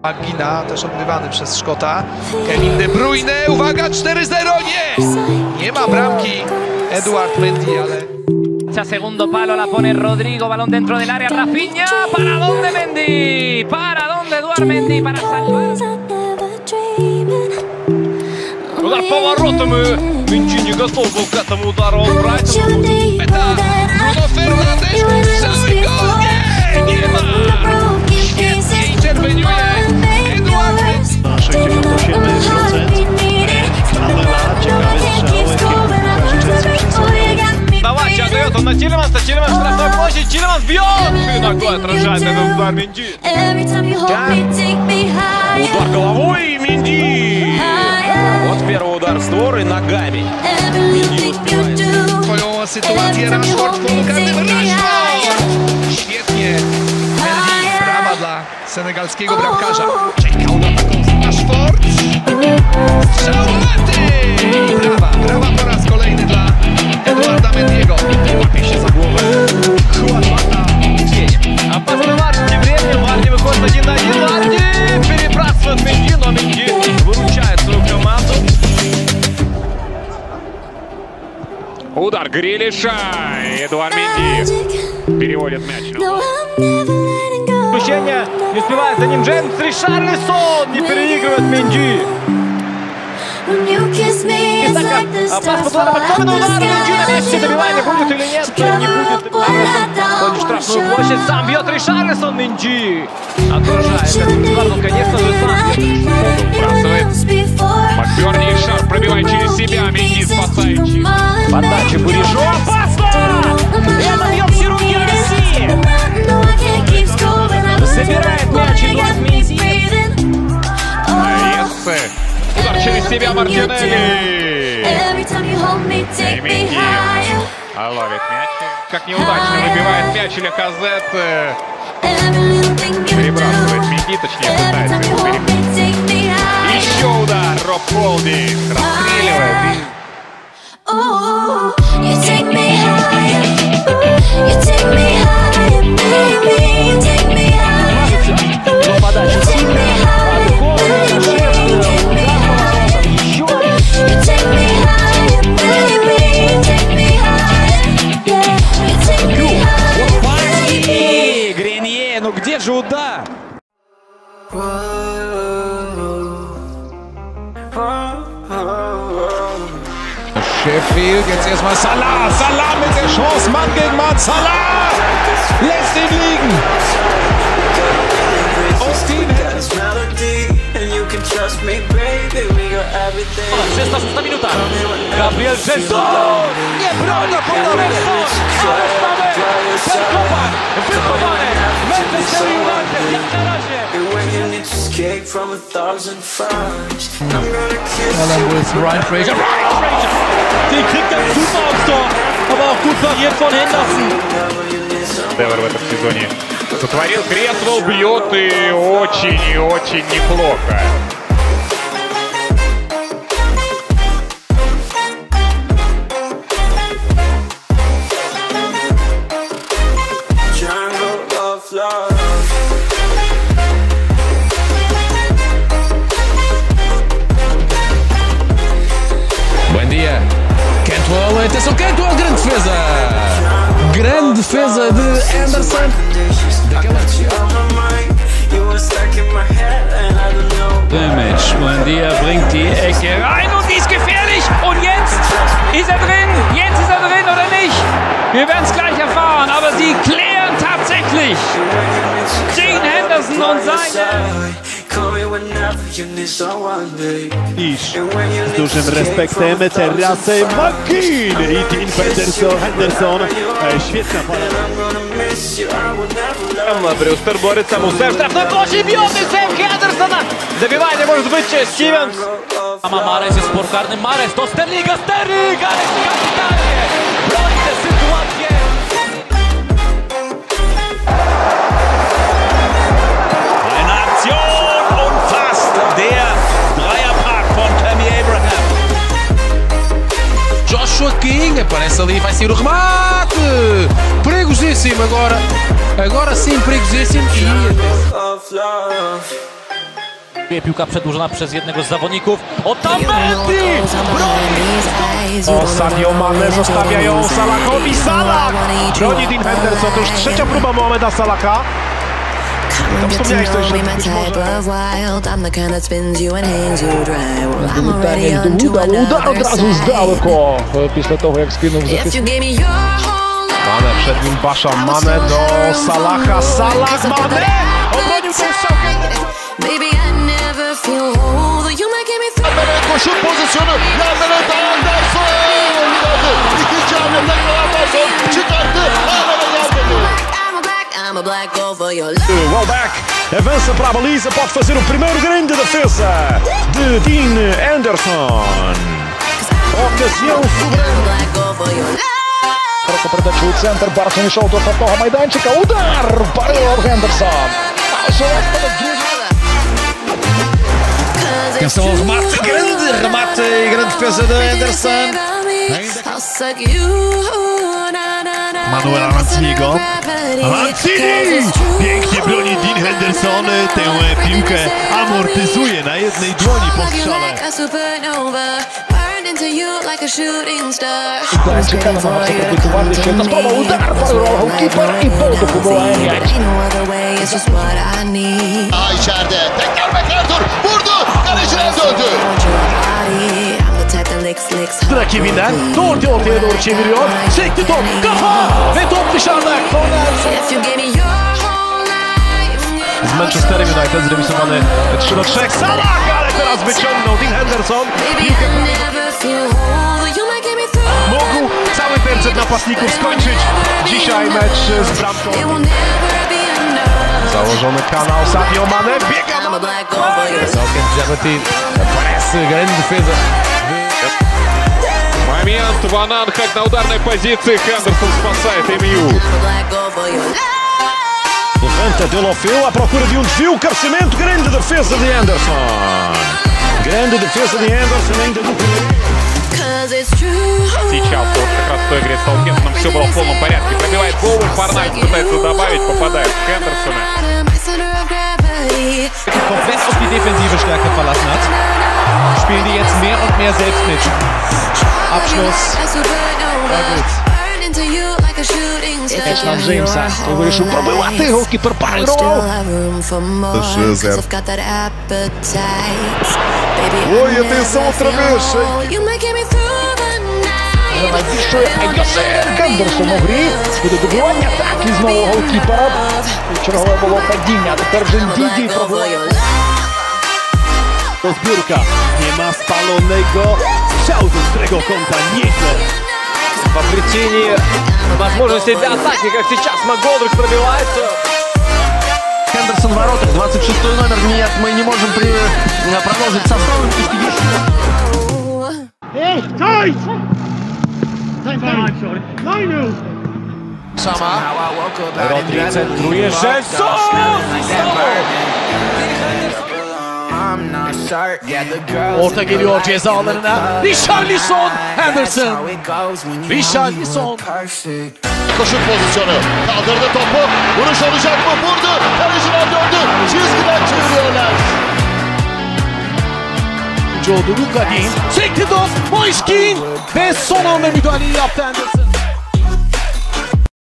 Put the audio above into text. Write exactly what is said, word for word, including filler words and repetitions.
Magina, też odgrywany przez Szkota. Kevin De Bruyne, uwaga, cztery zero, nie! Nie ma bramki Edouard Mendy, ale... Segundo palo la pone Rodrigo, balón dentro del área, Rafinha, ¿para dónde Mendy? ¿Para dónde Edouard Mendy? Para salvar. Удар поворотом, и Менди не готов был к этому удару, он Брайтон. Это Bruno Fernandes, самый гол, nie, nie ma! Świetnie interweniuje Edouard Mendy. sześćdziesiąt osiem procent. Lamela, ciekawy strzał. Давайте отдает он на Тилеманса, Тилеманс в штрафной площади, Тилеманс бьет! И ногой отражает этот удар Менди. Удар головой и Менди. Вот первый удар в створ и ногами. Менди успевает. Swoją sytuację Rashford w polu karnym. Rashford! Świetnie. Mendy, brawa dla senegalskiego bramkarza. Czekał na taką Rashford. Strzał! Brawa, brawa po raz kolejny dla Edouarda Mendiego. Łapie się za głowę. Chłopata. Опасный матч, тем временем Варди выходит один на один. Варди перебрасывает Менди, но Менди выручает свою команду. Удар Грилиша. Эдуард Менди переводит мяч. Смещение, не успевает за ним Джеймс. Ришарлисон не переигрывает Менди. Опас под ударом, особенно удар Менди на месте. Добивание будет или нет? Не будет. Ходит в штрафную площадь, сам бьет Ришарлисон. Менди отражает этот удар, но, конечно же, сам выбрасывает. Макберни и Шар пробивает через себя. Менди спасает. Подача Буришо. Опасно! Это бьет хирургия России. Собирает мяч Эдуард Менди. Молодец. Удар через себя Мартинелли. И Менди ловит мяч. Как неудачно выбивает мяч или Казет. Перебрасывает Менди, точнее пытается его перебросить. Еще удар. Роб Холдинг расстреливает. Подача сильная. Ну где же удар? Sheffield, jetzt erstmal Salah. Salah mit der Chance, Mann gegen Mann. Salah lässt ihn liegen. Austin szesnasta minuta. Gabriel Jesus! Nie broni Henderson! Ale mamy ten chłopak wychowany w Manchester United jak na razie. Ryan Fraser. Den kriegt er super aufs Tor, aber auch gut pariert von Henderson. Девер в этом сезоне сотворил, Кресвелл бьет и очень и очень неплохо. Buendia. Cantwell, atenção, Cantwell, grande defesa! Grande defesa de Henderson. Damage. Buendia bringt die Ecke rein und die ist gefährlich. Und jetzt ist er drin. Jetzt ist er drin oder nicht? Wir werden es gleich erfahren. Aber sie klären tatsächlich gegen Henderson und seine. Iż z dużym respektem teraz Magin i Dean Henderson. Henderson. Świetna Там Брюстер борется, Мусев, штрафной площади бьет и сейв Хендерсона. Добивание может быть Стивенс. Марес jest porkarnym. Mares to Sterlinga. Sterling, ale kapitalnie broni tę sytuację. Eine Aktion und fast der Dreierpack von Tammy Abraham. Joshua King aparece ali, vai sair o remate. Perigosíssimo agora. Agora sim, perigosíssimo. E Piłka przedłużona przez jednego z zawodników. O, tam Mendy! Broni! O, Sadio Mane zostawia ją Salahowi. Salah! Broni Dean Henderson. To już trzecia próba Mohameda Salaha. To wspomniałeś coś, że być może... Udar od razu z daleko. Pісля того, jak skinął zapis. Mane, przed nim Basza. Mane do Salaha. Salah, Mane! Obronił tą strzałkę. Koşup pozisyonu yerlere Henderson oynadı. İkinci hamle tekrar Henderson çıkarttı. Hala gelmedi. Well back, avança para a baliza, pode fazer o primeiro grande defesa de Dean Henderson. Ocasião soberana. Передачу у центр, Барсон йшов до штрафного майданчика. Удар! Парировав Henderson. Atenção ao remate, grande remate e grande defesa do Henderson. Manuel Manciniego. Mancini! Pięknie broni Dean Henderson. Tę piłkę amortyzuje na jednej dłoni po strzale. Ciekawe, ma przygotowany się na słowo. Udar! Parировав голкіпер і Болду побиває м'яч. Aa içeride. Tekrar McArthur vurdu. Kalecine döndü. Rakibinden doğru ortaya doğru çeviriyor. Sekti top. Kafa! Ve top dışarıda. Korner. Z Manchesterem United zremisowany trzy do trzech. Salah, ale teraz wyciągnął Dean Henderson. Piłkę mógł cały tercet napastników skończyć dzisiaj mecz z bramką. Założony kanał Sadio Mane. Biega Mane. Całkiem Diabetin. Parece grande defesa. Момент в Ананхак на ударной позиции. Хендерсон спасает эм ю. Levanta Delofeu à procura de um desvio. Cabeceamento. Grande defesa de Henderson. Grande defesa de Henderson ainda no primeiro. Сейчас вот как раз в той игре с Саутгемптоном все было в полном порядке. Пробивает гол, Форнальд пытается добавить, попадает в Хендерсона. Komplett auf die defensive Stärke verlassen hat. Spielen die jetzt mehr und mehr selbst mit. Abschluss. War gut. Ешман Джеймса. Той вирішив пробивати. Голкіпер парировав. Ой, ти самотравивший. Навіщо Хендерсон у грі? Буде добивання. Так, і знову голкіпера. Чергове було падіння. Тепер вже Діді пробиває. Zbiórka. Nie ma spalonego strzału z ostrego kąta. Nieźle. В обретении возможностей для атаки, как сейчас Макголдрик пробивается. Хендерсон в воротах, двадцать шестой номер. Нет, мы не можем при... продолжить состав. Эй, стой! Sama. Rodri centruje, Henderson! Orta geliyor ceza alanına. Richarlison, Henderson. Richarlison. Koşup pozisyonu. Kaldırdı topu. Vuruş olacak mı? Vurdu. Kalecine döndü. Çizgiden çeviriyorlar. Joe Luka değil. Sekti top. Moiskin. Ve son anda müdahaleyi yaptı Henderson.